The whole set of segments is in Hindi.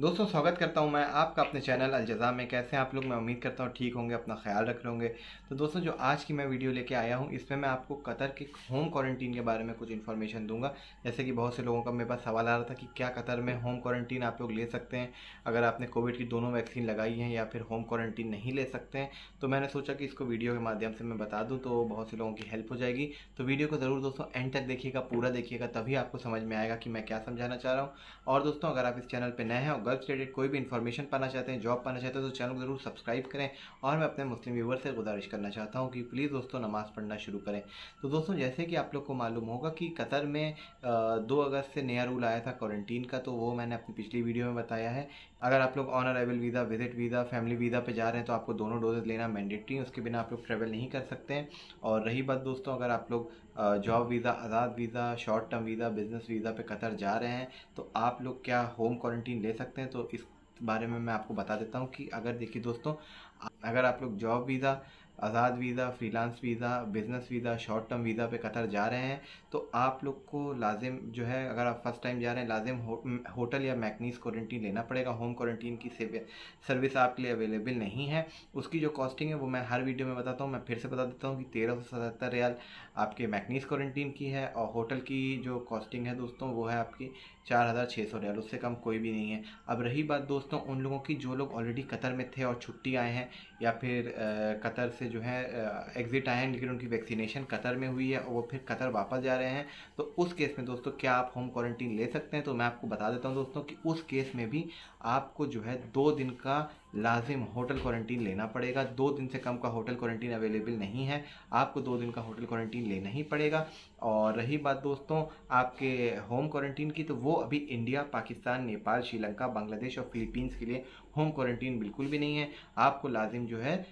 दोस्तों स्वागत करता हूं मैं आपका अपने चैनल अलजज़ा में। कैसे हैं आप लोग? मैं उम्मीद करता हूं ठीक होंगे, अपना ख्याल रख रहे होंगे। तो दोस्तों जो आज की मैं वीडियो लेके आया हूं इसमें मैं आपको कतर के होम क्वारंटीन के बारे में कुछ इन्फॉर्मेशन दूंगा। जैसे कि बहुत से लोगों का मेरे पास सवाल आ रहा था कि क्या कतर में होम क्वारंटीन आप लोग ले सकते हैं अगर आपने कोविड की दोनों वैक्सीन लगाई हैं, या फिर होम क्वारंटीन नहीं ले सकते हैं। तो मैंने सोचा कि इसको वीडियो के माध्यम से मैं बता दूँ तो बहुत से लोगों की हेल्प हो जाएगी। तो वीडियो को ज़रूर दोस्तों एंड तक देखिएगा, पूरा देखिएगा, तभी आपको समझ में आएगा कि मैं क्या समझाना चाह रहा हूँ। और दोस्तों अगर आप इस चैनल पर नए हैं और गर्ल्स रिलेटेड कोई भी इन्फॉर्मेशन पाना चाहते हैं, जॉब पाना चाहते हैं, तो चैनल को ज़रूर सब्सक्राइब करें। और मैं अपने मुस्लिम व्यूवर से गुजारिश करना चाहता हूं कि प्लीज़ दोस्तों नमाज़ पढ़ना शुरू करें। तो दोस्तों जैसे कि आप लोग को मालूम होगा कि कतर में 2 अगस्त से नया रूल आया था क्वारंटीन का, तो वो मैंने अपनी पिछली वीडियो में बताया है। अगर आप लोग on arrival visa, visit visa, family visa पे जा रहे हैं तो आपको दोनों डोजेज लेना मैंडेटरी है, उसके बिना आप लोग ट्रैवल नहीं कर सकते हैं। और रही बात दोस्तों, अगर आप लोग जॉब वीज़ा, आज़ाद visa, short term visa, business visa पे कतर जा रहे हैं तो आप लोग क्या होम क्वारंटीन ले सकते हैं। तो इस बारे में मैं आपको बता देता हूँ कि अगर देखिए दोस्तों, अगर आप लोग जॉब वीज़ा, आज़ाद visa, freelance visa, business visa, short term visa पे कतर जा रहे हैं तो आप लोग को लाजिम जो है, अगर आप फर्स्ट टाइम जा रहे हैं, लाजिम होटल या मैकनीस क्वारंटीन लेना पड़ेगा। होम क्वारंटीन की सर्विस आपके लिए अवेलेबल नहीं है। उसकी जो कॉस्टिंग है वो मैं हर वीडियो में बताता हूँ। मैं फिर से बता देता हूँ कि 1377 रियाल आपके मैकनीस क्वारंटीन की है, और होटल की जो कॉस्टिंग है दोस्तों वो है आपकी 4600 रियाल, उससे कम कोई भी नहीं है। अब रही बात दोस्तों उन लोगों की जो लोग ऑलरेडी कतर में थे और छुट्टी आए हैं, या फिर कतर से जो है एग्ज़िट आए हैं लेकिन उनकी वैक्सीनेशन कतर में हुई है और वो फिर कतर वापस जा रहे हैं, तो उस केस में दोस्तों क्या आप होम क्वारंटीन ले सकते हैं? तो मैं आपको बता देता हूं दोस्तों कि उस केस में भी आपको जो है 2 दिन का लाजिम होटल क्वारंटीन लेना पड़ेगा। 2 दिन से कम का होटल क्वारंटीन अवेलेबल नहीं है, आपको 2 दिन का होटल क्वारंटीन लेना ही पड़ेगा। और रही बात दोस्तों आपके होम क्वारंटीन की, तो वो अभी इंडिया, पाकिस्तान, नेपाल, श्रीलंका, बांग्लादेश और फिलीपींस के लिए होम क्वारंटीन बिल्कुल भी नहीं है। आपको लाजिम जो है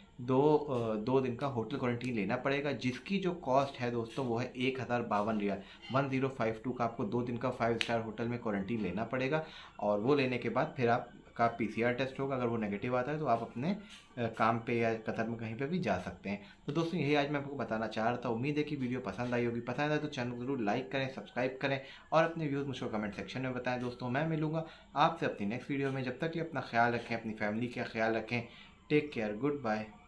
दो दिन का होटल क्वारंटीन लेना पड़ेगा, जिसकी जो कॉस्ट है दोस्तों वो है 1052 रियाल। 1052 का आपको 2 दिन का 5 स्टार होटल में क्वारंटीन लेना पड़ेगा। और वो लेने के बाद फिर आपका PCR टेस्ट होगा, अगर वो नेगेटिव आता है तो आप अपने काम पे या कतर में कहीं पे भी जा सकते हैं। तो दोस्तों यही आज मैं आपको बताना चाह रहा था। उम्मीद है कि वीडियो पसंद आई होगी। पसंद आए तो चैनल को जरूर लाइक करें, सब्सक्राइब करें और अपने व्यूज़ मुझको कमेंट सेक्शन में बताएं। दोस्तों मैं मिलूंगा आपसे अपनी नेक्स्ट वीडियो में। जब तक कि अपना ख्याल रखें, अपनी फैमिली का ख्याल रखें। Take care, good bye.